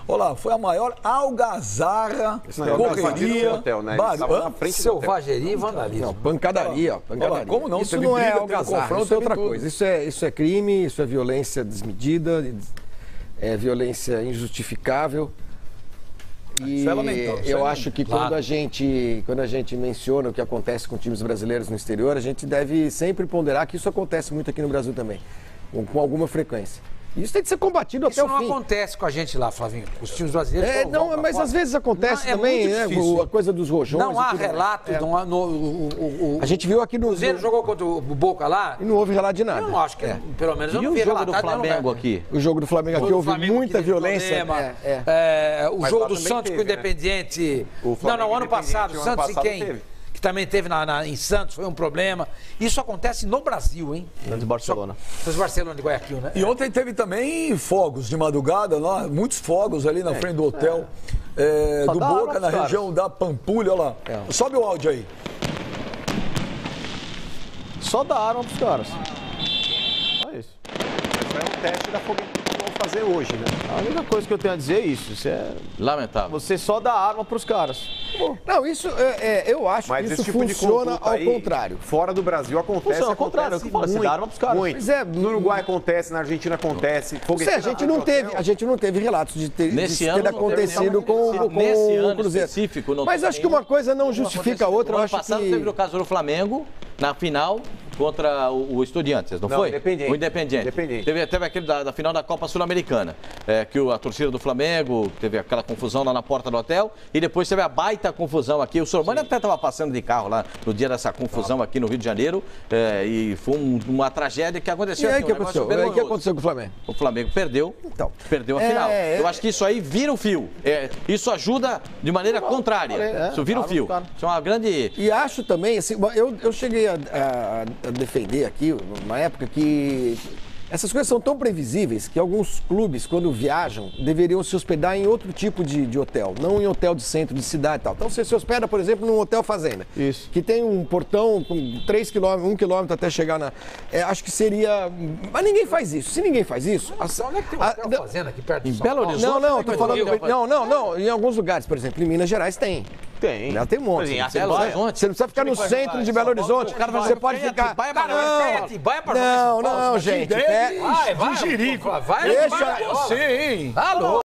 Olha lá, foi a maior algazarra, correria, hotel, né? Selvageria e vandalismo. Não, pancadaria. Olha, como não? Isso Teve não é briga, algazarra, isso é outra coisa. Isso é crime, isso é violência desmedida, é violência injustificável. E isso é lamentável. eu acho que quando a gente menciona o que acontece com times brasileiros no exterior, a gente deve sempre ponderar que isso acontece muito aqui no Brasil também, com alguma frequência. Isso tem que ser combatido até o fim. Isso não acontece com a gente lá, Flavinho. Os times brasileiros não, mas às vezes acontece também, né? A coisa dos rojões. Não há relato. A gente viu aqui no... O Cruzeiro jogou contra o Boca lá. E não houve relato de nada. Eu não acho que, pelo menos, eu não vi relatado. E o jogo do Flamengo aqui? O jogo do Flamengo aqui houve muita violência. O jogo do Santos com o Independiente. Não, ano passado. Santos e quem? Que também teve em Santos, foi um problema. Isso acontece no Brasil, hein? Santos e Barcelona. Santos e Barcelona de Guayaquil, né? E ontem teve também fogos de madrugada, lá, muitos fogos ali na frente do hotel do Boca, na região da Pampulha, olha lá. Sobe o áudio aí. Só dá arma pros caras. Só isso. Isso é um teste da fogueira que vão fazer hoje, né? A única coisa que eu tenho a dizer é isso. Isso é lamentável. Você só dá arma pros caras. Não, isso eu acho que isso tipo funciona ao contrário. Fora do Brasil acontece. Funciona ao contrário. Você dá arma pros caras. No Uruguai acontece, na Argentina acontece. A gente não teve relatos de ter acontecido com o Cruzeiro. Mas acho que uma coisa não justifica a outra. Ano passado teve o caso do Flamengo na final contra o Estudiantes, não foi? O Independiente. Teve aquele da final da Copa Sul-Americana, que a torcida do Flamengo teve aquela confusão lá na porta do hotel e depois teve a baita confusão aqui. O Sormani até estava passando de carro lá no dia dessa confusão aqui no Rio de Janeiro e foi uma tragédia que aconteceu. E aí, o que aconteceu com o Flamengo? O Flamengo perdeu a final. Eu acho que isso aí vira o fio. Isso ajuda de maneira contrária. Isso vira o fio. Isso é uma grande... E acho também, assim, eu cheguei a defender aqui, na época, que essas coisas são tão previsíveis que alguns clubes, quando viajam, deveriam se hospedar em outro tipo de hotel, não em hotel de centro de cidade e tal. Então você se hospeda, por exemplo, num hotel fazenda. Isso. Que tem um portão com 3 km, 1 km até chegar na... acho que seria... Mas ninguém faz isso. Se ninguém faz isso... Onde é que tem um hotel fazenda aqui perto de São Belo Paulo? Horizonte? Não, tô falando... Não. Em alguns lugares, por exemplo, em Minas Gerais tem. Tem. Tem um monte. Você não precisa ficar no centro de Belo Horizonte. Você pode ficar... Não, gente. Vai, Jirico. Vai, sim. Alô.